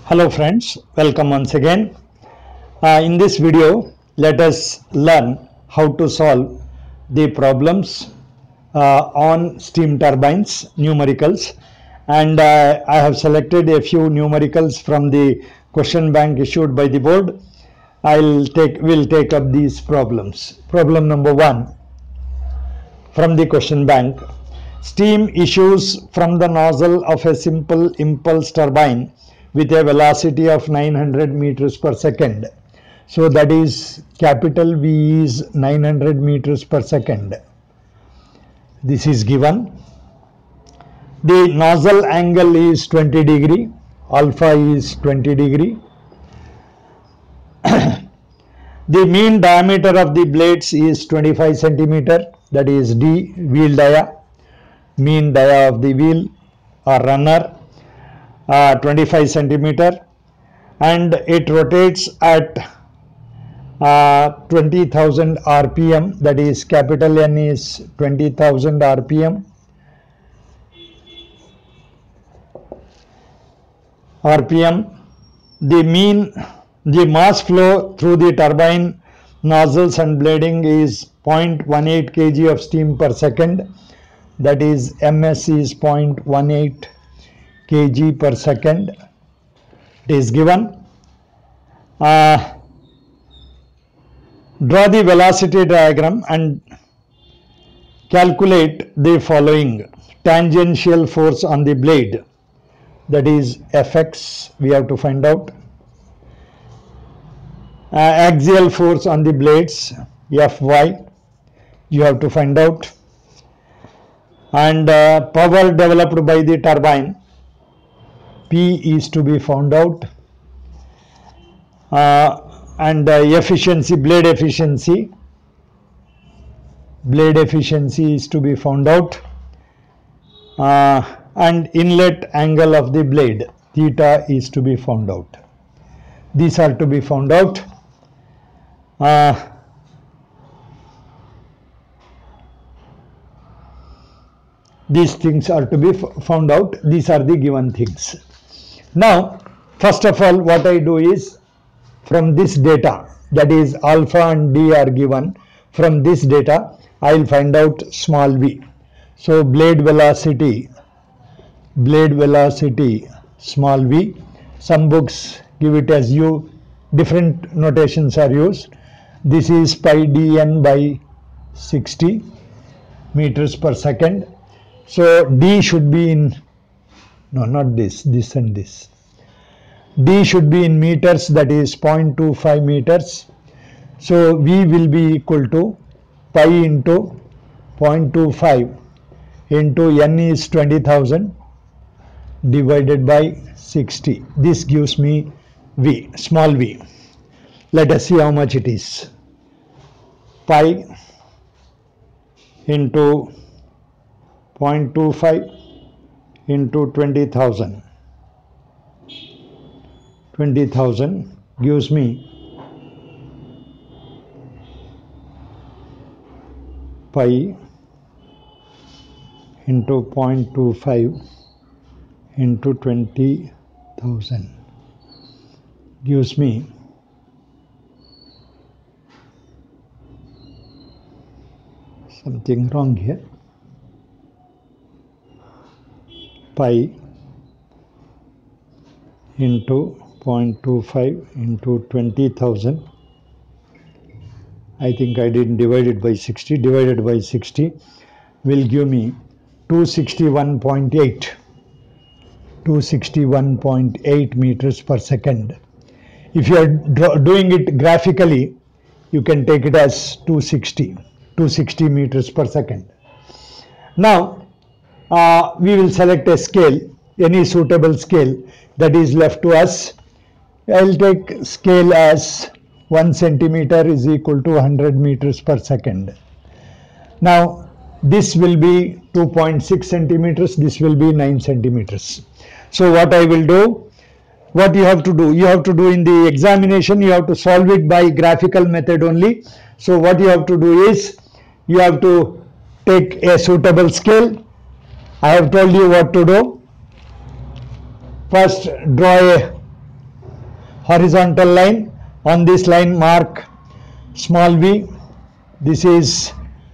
Hello friends, welcome once again. In this video, let us learn how to solve the problems on steam turbines, numericals, and I have selected a few numericals from the question bank issued by the board. Will take up these problems. Problem number 1 from the question bank. Steam issues from the nozzle of a simple impulse turbine with a velocity of 900 meters per second. So that is capital V is 900 meters per second. This is given. The nozzle angle is 20 degree. Alpha is 20 degree. The mean diameter of the blades is 25 centimeter. That is D, wheel dia. Mean dia of the wheel or runner 25 centimeter, and it rotates at 20,000 rpm. That is capital N is 20,000 rpm. The mass flow through the turbine nozzles and blading is 0.18 kg of steam per second. That is ms is 0.18 kg per second. It is given. Draw the velocity diagram and calculate the following. Tangential force on the blade, that is Fx, we have to find out. Axial force on the blades, Fy, you have to find out. And power developed by the turbine, P is to be found out. And efficiency, blade efficiency is to be found out. And inlet angle of the blade, theta, is to be found out. These are to be found out. These things are to be found out. These are the given things. Now, first of all, what I do is, from this data, that is alpha and D are given, from this data I will find out small v. So blade velocity small v. Some books give it as U, different notations are used. This is pi dn by 60 meters per second. So D should be in, no, not this and this. D should be in meters, that is 0.25 meters. So V will be equal to pi into 0.25 into N is 20,000 divided by 60. This gives me V, small v. Let us see how much it is. Pi into 0.25 into 20,000. 20,000 gives me pi into 0.25 into 20,000 gives me something wrong here. Pi into 0.25 into 20,000. I think I didn't divide it by 60. Divided by 60 will give me 261.8. 261.8 meters per second. If you are doing it graphically, you can take it as 260 meters per second. Now, we will select a scale, any suitable scale that is left to us. I will take scale as 1 centimeter is equal to 100 meters per second. Now, this will be 2.6 centimeters, this will be 9 centimeters. So what I will do, what you have to do in the examination, you have to solve it by graphical method only. So what you have to do is, you have to take a suitable scale. I have told you what to do. First, draw a horizontal line. On this line mark small v. This is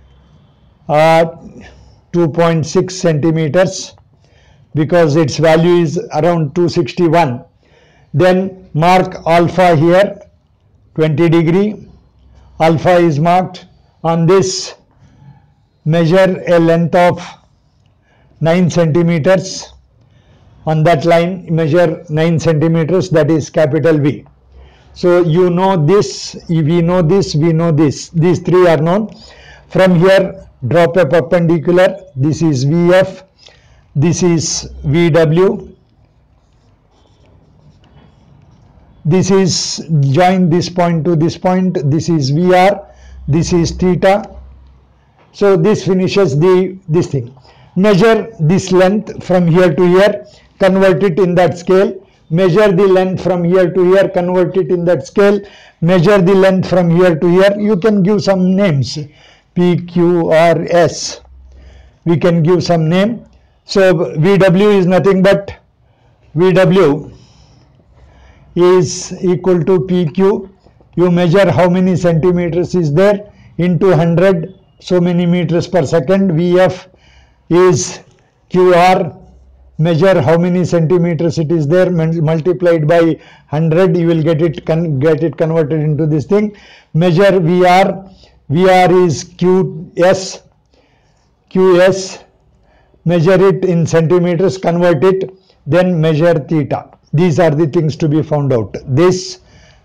2.6 centimeters because its value is around 261. Then mark alpha here, 20 degree. Alpha is marked. On this measure a length of 9 centimeters. On that line measure 9 centimeters, that is capital V. So you know this, we know this, we know this. These three are known. From here drop a perpendicular. This is VF, this is VW. This is join this point to this point. This is VR, this is theta. So this finishes this thing. Measure this length from here to here, convert it in that scale. Measure the length from here to here, convert it in that scale. Measure the length from here to here. You can give some names, P, Q, R, S. We can give some name. So VW is nothing but VW is equal to PQ. You measure how many centimeters is there into 100, so many meters per second. VF is QR. Measure how many centimeters it is there, multiplied by 100, you will get it converted into this thing. Measure VR. VR is QS. Measure it in centimeters, convert it, then measure theta. These are the things to be found out. This,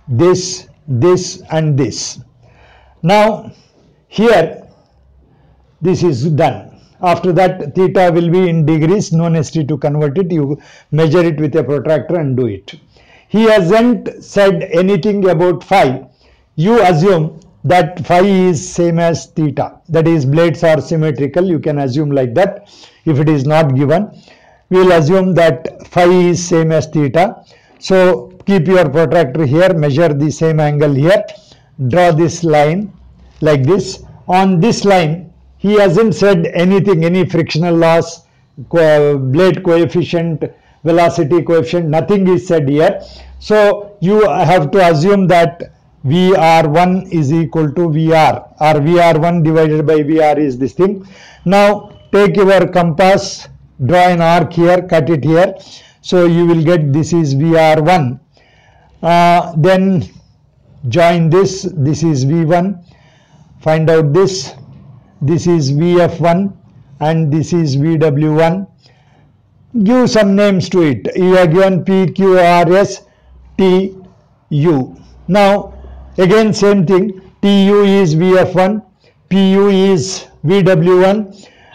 and this. Now here this is done. After that theta will be in degrees, no necessity to convert it. You measure it with a protractor and do it. He hasn't said anything about phi. You assume that phi is same as theta. That is, blades are symmetrical. You can assume like that. If it is not given, we will assume that phi is same as theta. So keep your protractor here, measure the same angle here, draw this line like this. On this line he hasn't said anything, any frictional loss, blade coefficient, velocity coefficient, nothing is said here. So you have to assume that VR1 is equal to VR, or VR1 divided by VR is this thing. Now take your compass, draw an arc here, cut it here. So you will get this is VR1. Then join this is V1. Find out this. This is VF1 and this is VW1. Give some names to it. You have given P, Q, R, S, T, U. Now again same thing. TU is VF1, PU is VW1,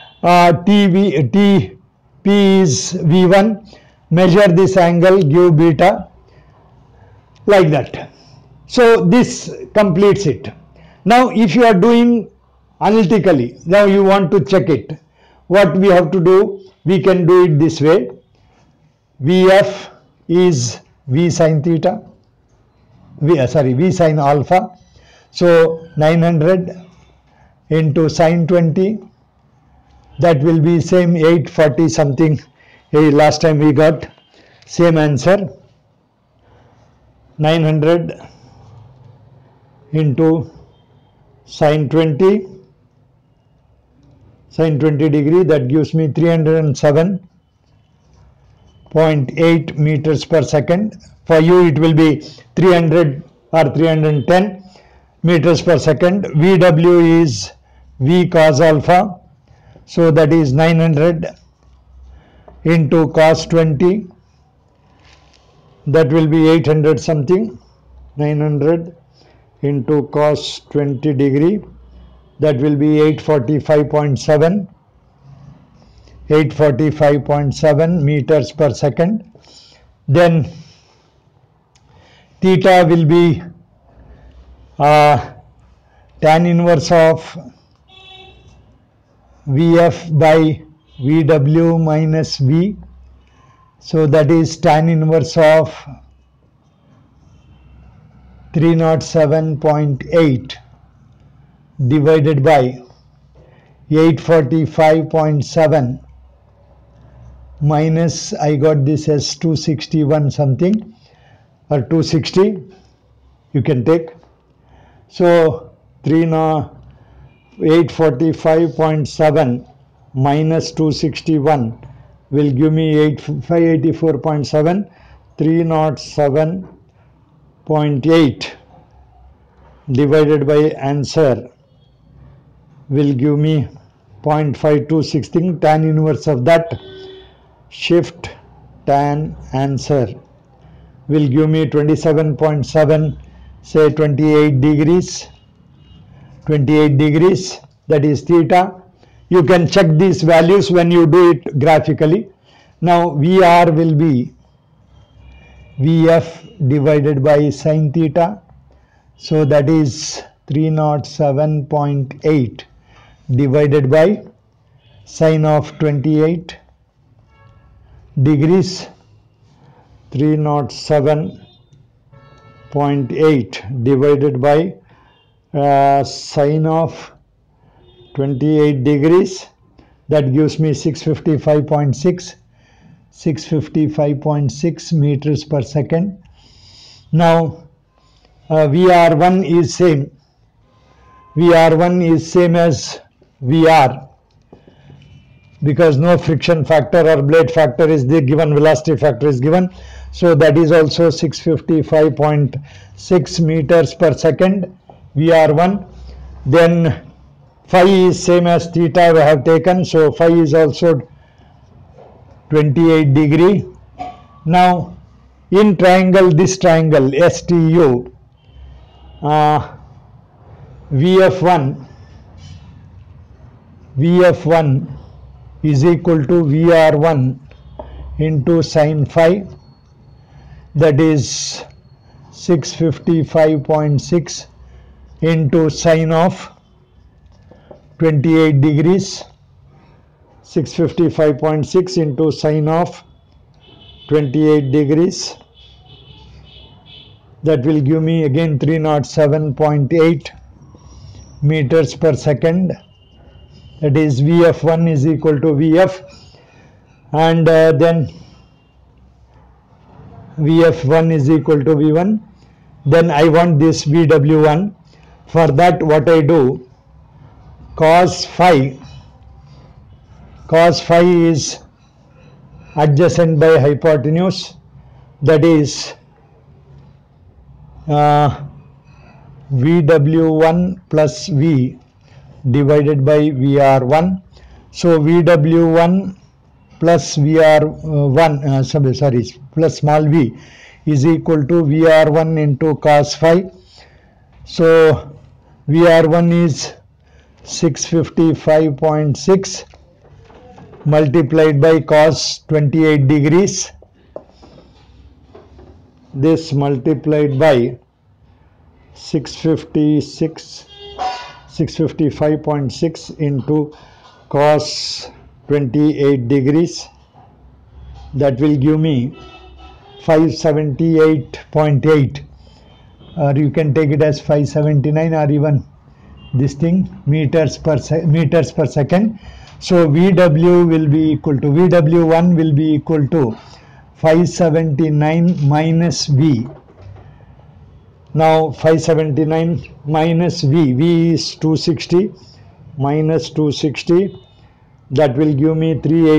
TP is V1. Measure this angle, give beta, like that. So this completes it. Now if you are doing analytically, now you want to check it. What we have to do, we can do it this way. VF is V sin theta, V sin alpha. So 900 into sin 20, that will be same 840 something. Hey, last time we got same answer. 900 into sin 20 degree, that gives me 307.8 meters per second. For you it will be 300 or 310 meters per second. VW is V cos alpha, so that is 900 into cos 20, that will be 800 something. 900 into cos 20 degree, that will be 845.7 meters per second. Then theta will be tan inverse of VF by VW minus V. So that is tan inverse of 307.8 divided by 845.7 minus, I got this as 261 something, or 260 you can take. So 845.7 minus 261 will give me 584.7. 307.8 divided by answer will give me 0.526. Tan inverse of that, shift tan answer will give me 27.7, say 28 degrees, that is theta. You can check these values when you do it graphically. Now VR will be VF divided by sin theta, so that is 307.8 divided by sine of 28 degrees. 307.8 divided by sine of 28 degrees, that gives me 655.6 meters per second. Now VR1 is same. VR1 is same as VR, because no friction factor or blade factor is the given, velocity factor is given. So that is also 655.6 meters per second, VR1. Then phi is same as theta we have taken, so phi is also 28 degree. Now in triangle, this triangle STU, VF1 is equal to VR1 into sin phi, that is 655.6 into sine of 28 degrees, 655.6 into sine of 28 degrees, that will give me again 307.8 meters per second. That is VF1 is equal to VF, and then VF1 is equal to V1. Then I want this VW1. For that, what I do, cos phi is adjacent by hypotenuse, that is VW1 plus V divided by VR1. So VW1 plus VR1 plus small v is equal to VR1 into cos phi. So VR1 is 655.6 multiplied by cos 28 degrees. This multiplied by 655.6 into cos 28 degrees, that will give me 578.8, or you can take it as 579, or even this thing, meters per second. So VW will be equal to, VW1 will be equal to 579 minus V. Now 579 minus V, V is 260, minus 260, that will give me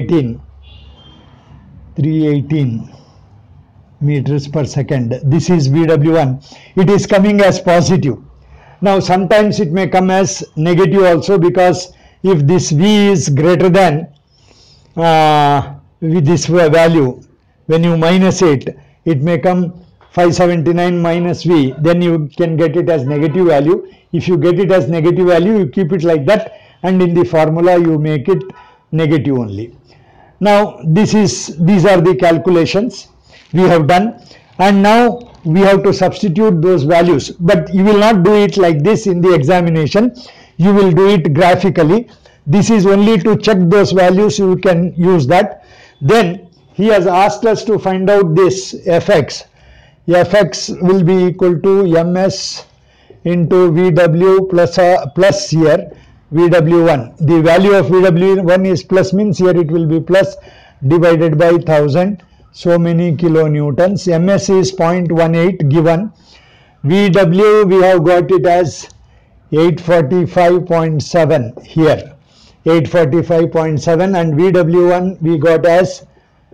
318 meters per second. This is VW1. It is coming as positive. Now sometimes it may come as negative also, because if this V is greater than with this value, when you minus it, it may come 579 minus V, then you can get it as negative value. If you get it as negative value, you keep it like that, and in the formula you make it negative only. Now these are the calculations we have done, and now we have to substitute those values, but you will not do it like this in the examination. You will do it graphically. This is only to check those values, you can use that. Then he has asked us to find out this Fx. Fx will be equal to ms into Vw plus here Vw1. The value of Vw1 is plus, means here it will be plus, divided by 1000. so many kilonewtons. Ms is 0.18 given. Vw we have got it as 845.7 here, 845.7, and Vw1 we got as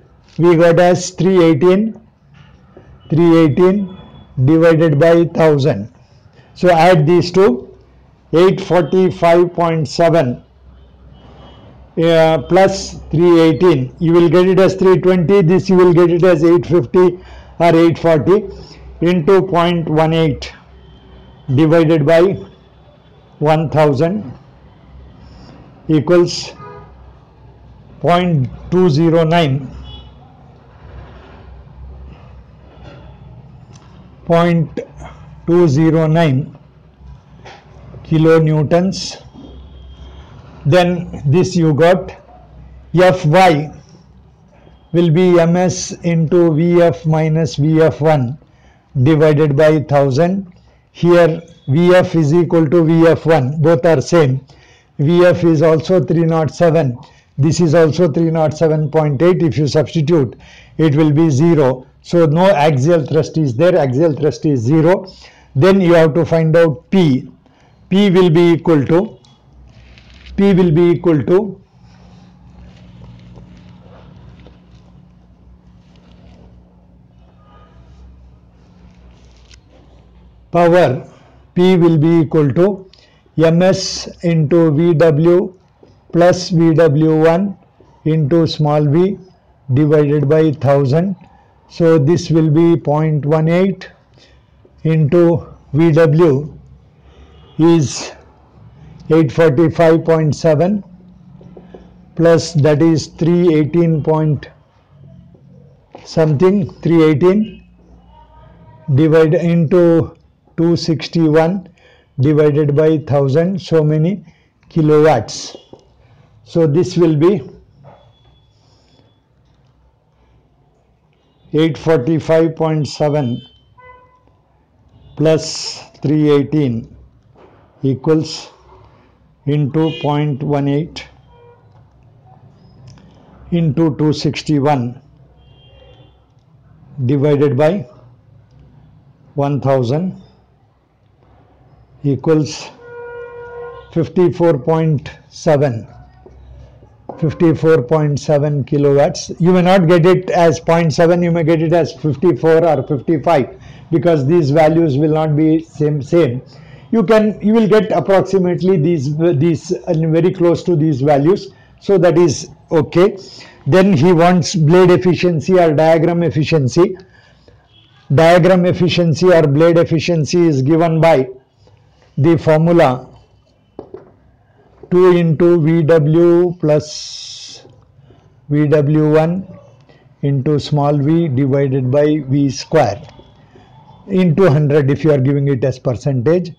318 divided by 1000. So add these two, 845.7 plus 318, you will get it as 320, this you will get it as 850 or 840 into 0.18 divided by 1000 equals 0.209 kilonewtons. Then this you got, Fy will be Ms into Vf minus Vf1 divided by 1000. Here Vf is equal to Vf1, both are same. Vf is also 307, this is also 307.8. If you substitute, it will be 0. So no axial thrust is there, axial thrust is 0. Then you have to find out P. P will be equal to power. P will be equal to Ms into Vw plus Vw1 into small v divided by 1000. So this will be 0.18 into Vw is 845.7 plus that is 318 point something, 318 divided into 261 divided by 1000, so many kilowatts. So this will be 845.7 plus 318 equals into 0.18 into 261 divided by 1000 equals 54.7 kilowatts. You may not get it as 0.7, you may get it as 54 or 55 because these values will not be same. You will get approximately these very close to these values, so that is okay. Then he wants blade efficiency or diagram efficiency. Diagram efficiency or blade efficiency is given by the formula 2 into Vw plus Vw1 into small v divided by v square into 100 if you are giving it as percentage.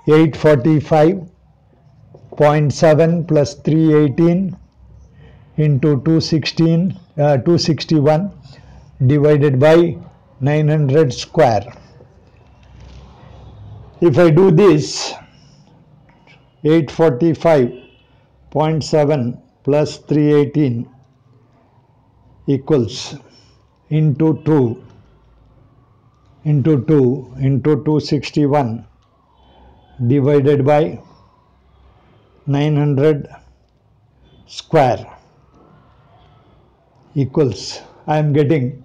845.7 plus 318 into 261 divided by 900 square. If I do this, 845.7 plus 318 equals into 2 into 261 divided by 900 square equals, I am getting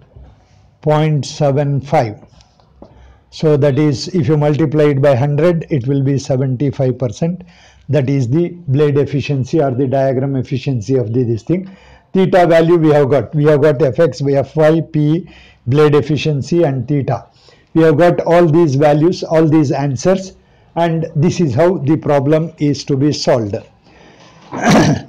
0.75. So that is, if you multiply it by 100, it will be 75%. That is the blade efficiency or the diagram efficiency of this thing. Theta value we have got fx, we have phi, p, blade efficiency and theta. We have got all these values, all these answers, and this is how the problem is to be solved. I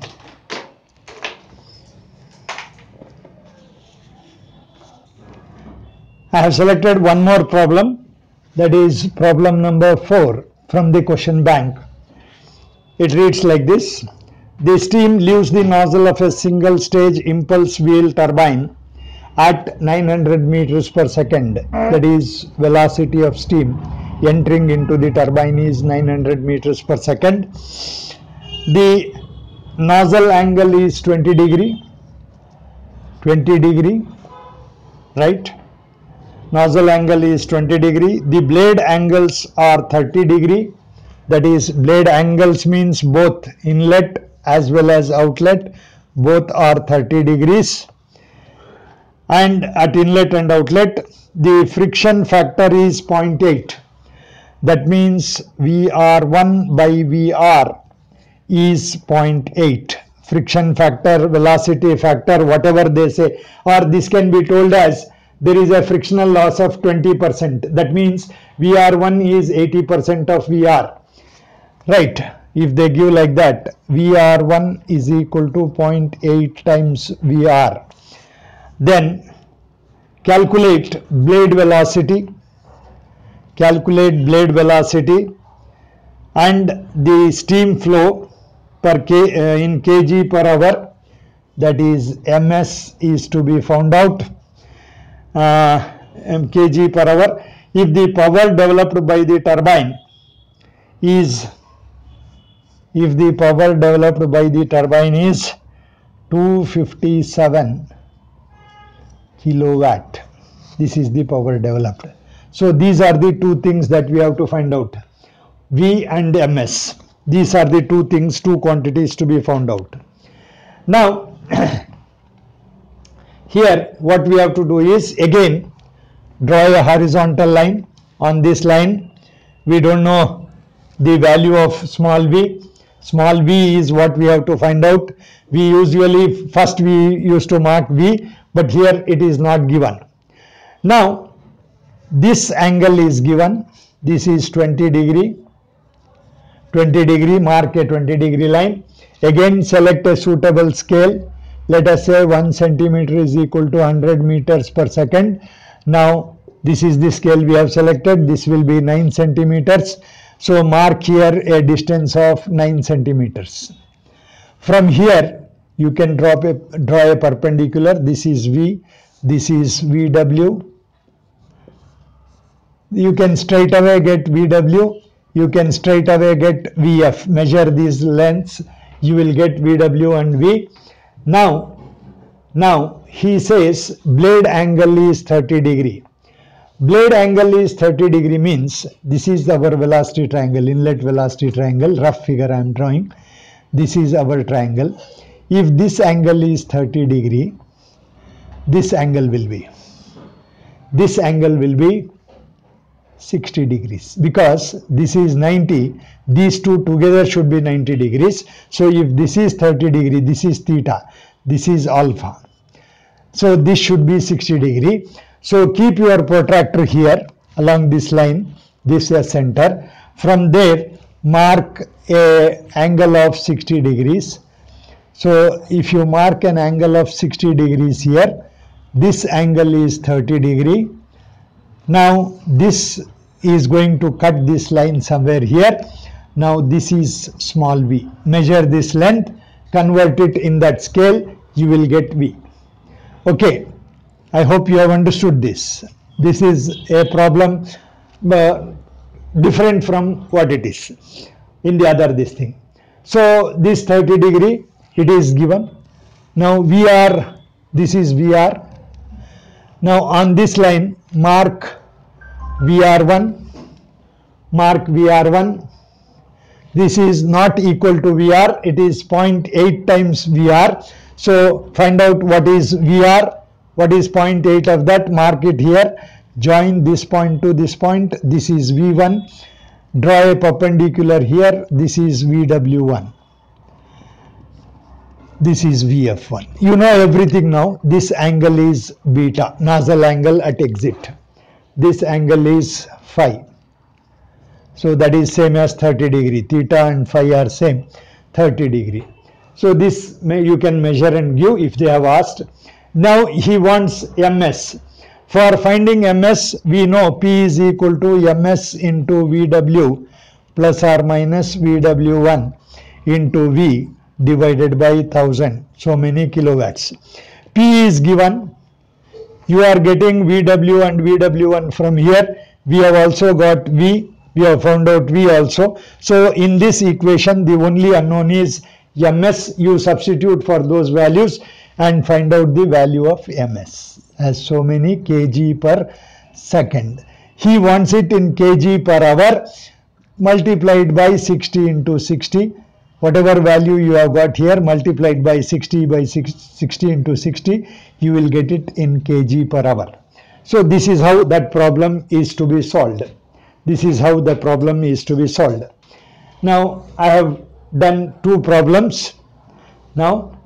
have selected one more problem, that is problem number 4 from the question bank. It reads like this: the steam leaves the nozzle of a single stage impulse wheel turbine at 900 meters per second, that is velocity of steam entering into the turbine is 900 meters per second. The nozzle angle is 20 degree right? Nozzle angle is 20 degree. The blade angles are 30 degree. That is, blade angles means both inlet as well as outlet, both are 30 degrees. And at inlet and outlet, the friction factor is 0.8. That means VR1 by VR is 0.8. Friction factor, velocity factor, whatever they say, or this can be told as there is a frictional loss of 20%. That means VR1 is 80% of VR. Right? If they give like that, VR1 is equal to 0.8 times VR. Then calculate blade velocity. Calculate blade velocity and the steam flow per in kg per hour, that is ms is to be found out, kg per hour. If the power developed by the turbine is 257 kilowatt, this is the power developed. So these are the two things that we have to find out, V and ms. These are the two things, two quantities to be found out. Now here what we have to do is again draw a horizontal line. On this line we don't know the value of small v. Small v is what we have to find out. We usually first we used to mark v, but here it is not given. Now this angle is given. This is 20 degree. 20 degree, mark a 20 degree line. Again select a suitable scale. Let us say 1 centimeter is equal to 100 meters per second. Now this is the scale we have selected. This will be 9 centimeters. So mark here a distance of 9 centimeters. From here you can draw a perpendicular. This is V, this is VW. You can straight away get VW. You can straight away get VF. Measure these lengths, you will get VW and V. Now he says blade angle is 30 degree. Blade angle is 30 degree means this is our velocity triangle, inlet velocity triangle, rough figure I am drawing. This is our triangle. If this angle is 30 degree, this angle will be 60 degrees, because this is 90, these two together should be 90 degrees. So if this is 30 degree, this is theta, this is alpha, so this should be 60 degree. So keep your protractor here along this line, this is center. From there mark a angle of 60 degrees. So if you mark an angle of 60 degrees here, this angle is 30 degree. Now this is going to cut this line somewhere here. Now this is small v. Measure this length, convert it in that scale, you will get V. Okay, I hope you have understood this. This is a problem different from what it is in the other this thing. So this 30 degree it is given. Now VR, this is VR. Now on this line mark VR1, mark VR1. This is not equal to VR, it is 0.8 times VR. So find out what is VR, what is 0.8 of that, mark it here, join this point to this point, this is V1, draw a perpendicular here, this is VW1, this is VF1. You know everything now. This angle is beta, nozzle angle at exit. This angle is phi. So that is same as 30 degree. Theta and phi are same, 30 degree. So this you can measure and give if they have asked. Now he wants ms. For finding ms, we know P is equal to ms into VW plus or minus VW1 into V divided by 1000. So many kilowatts. P is given. You are getting VW and VW1 from here. We have also got V. We have found out V also. So in this equation, the only unknown is ms. You substitute for those values and find out the value of ms. as so many kg per second. He wants it in kg per hour multiplied by 60 into 60. Whatever value you have got here multiplied by 60 into 60, you will get it in kg per hour. So this is how that problem is to be solved. This is how the problem is to be solved. Now I have done two problems. Now